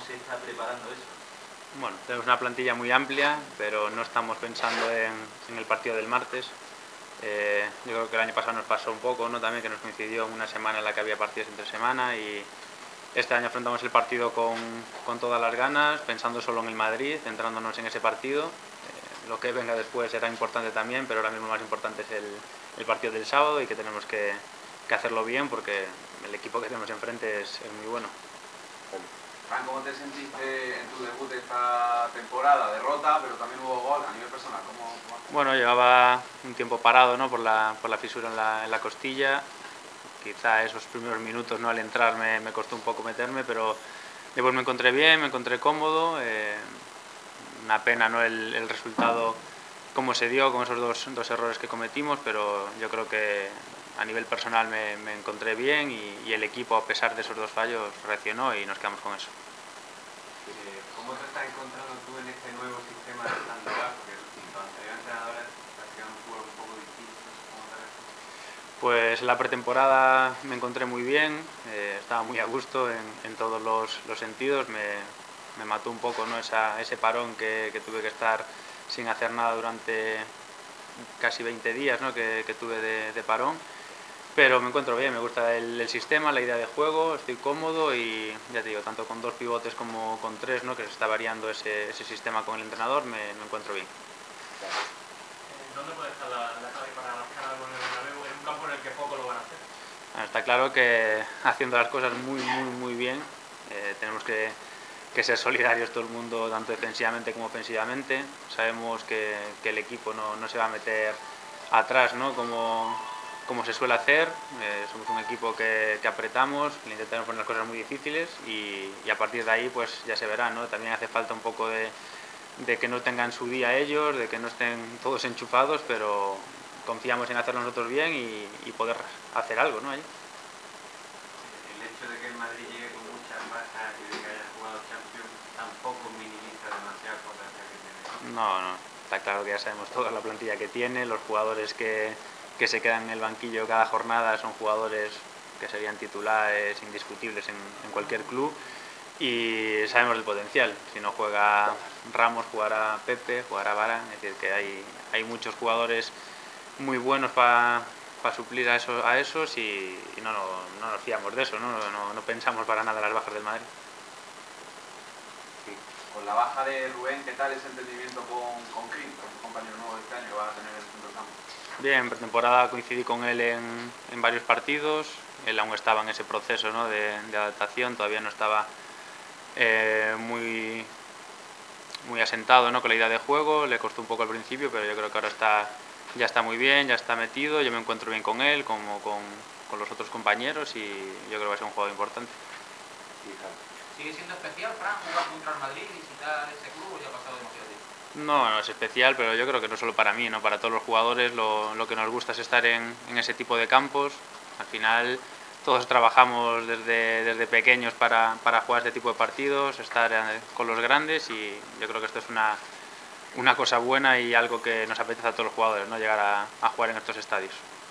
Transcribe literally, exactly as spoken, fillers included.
se está preparando eso? Bueno, tenemos una plantilla muy amplia, pero no estamos pensando en, en el partido del martes. Eh, yo creo que el año pasado nos pasó un poco, ¿no? También que nos coincidió en una semana en la que había partidos entre semana, y este año afrontamos el partido con, con todas las ganas, pensando solo en el Madrid, centrándonos en ese partido. Eh, lo que venga después será importante también, pero ahora mismo lo más importante es el, el partido del sábado, y que tenemos que, que hacerlo bien porque el equipo que tenemos enfrente es, es muy bueno. Fran, ¿cómo te sentiste en tu debut de esta temporada? Derrota, pero también hubo gol a nivel personal. ¿Cómo, cómo Bueno, llevaba un tiempo parado, ¿no? por, la, por la fisura en la, en la costilla. Quizá esos primeros minutos, ¿no? al entrar me, me costó un poco meterme, pero después me encontré bien, me encontré cómodo. Eh, una pena, ¿no? el, el resultado cómo se dio con esos dos, dos errores que cometimos, pero yo creo que a nivel personal me, me encontré bien, y, y el equipo, a pesar de esos dos fallos, reaccionó y nos quedamos con eso. ¿Cómo te estás encontrando tú en este nuevo sistema de Sandoval? Porque los anteriores entrenadores hacían un juego un poco distinto. ¿Cómo te ves? Pues la pretemporada me encontré muy bien, eh, estaba muy a gusto en, en todos los, los sentidos. Me, me mató un poco, ¿no? Esa, ese parón que, que tuve que estar sin hacer nada durante casi veinte días, ¿no? que, que tuve de, de parón. Pero me encuentro bien, me gusta el, el sistema, la idea de juego, estoy cómodo, y ya te digo, tanto con dos pivotes como con tres, ¿no? que se está variando ese, ese sistema con el entrenador, me, me encuentro bien. ¿Dónde puede estar la, la clave para marcar algo en el Bernabéu, en un campo en el que poco lo van a hacer? Bueno, está claro que haciendo las cosas muy, muy, muy bien, eh, tenemos que, que ser solidarios todo el mundo, tanto defensivamente como ofensivamente. Sabemos que, que el equipo no, no se va a meter atrás, ¿no? como, como se suele hacer. Eh, somos un equipo que, que apretamos, le intentamos poner las cosas muy difíciles, y, y a partir de ahí pues ya se verá, ¿no? También hace falta un poco de, de que no tengan su día ellos, de que no estén todos enchufados, pero confiamos en hacerlo nosotros bien y, y poder hacer algo, ¿no? Allí. El hecho de que el Madrid llegue con muchas bajas y de que haya jugado Champions tampoco minimiza demasiado el potencial que tiene. No, no, está claro que ya sabemos toda la plantilla que tiene, los jugadores que, que se quedan en el banquillo cada jornada son jugadores que serían titulares indiscutibles en, en cualquier club, y sabemos el potencial. Si no juega Ramos, jugará Pepe, jugará Varane, es decir, que hay, hay muchos jugadores muy buenos para pa suplir a esos, a esos y, y no, no, no nos fiamos de eso, ¿no? No, no pensamos para nada en las bajas del Madrid. Sí. Con la baja de Rubén, ¿qué tal ese entendimiento con, con Cris, con tu compañero nuevo de este año que va a tener el centro del campo? Bien, en pretemporada coincidí con él en, en varios partidos. Él aún estaba en ese proceso, ¿no? de, de adaptación, todavía no estaba eh, muy, muy asentado, ¿no? con la idea de juego, le costó un poco al principio, pero yo creo que ahora está, ya está muy bien, ya está metido. Yo me encuentro bien con él, como con, con los otros compañeros, y yo creo que va a ser un jugador importante. ¿Sigue siendo especial, Fran, jugar contra el Madrid, visitar ese club, o ya ha pasado demasiado tiempo? No, no es especial, pero yo creo que no solo para mí, ¿no? para todos los jugadores lo, lo que nos gusta es estar en, en ese tipo de campos. Al final todos trabajamos desde, desde pequeños para, para jugar este tipo de partidos, estar con los grandes, y yo creo que esto es una, una cosa buena y algo que nos apetece a todos los jugadores, ¿no? llegar a, a jugar en estos estadios.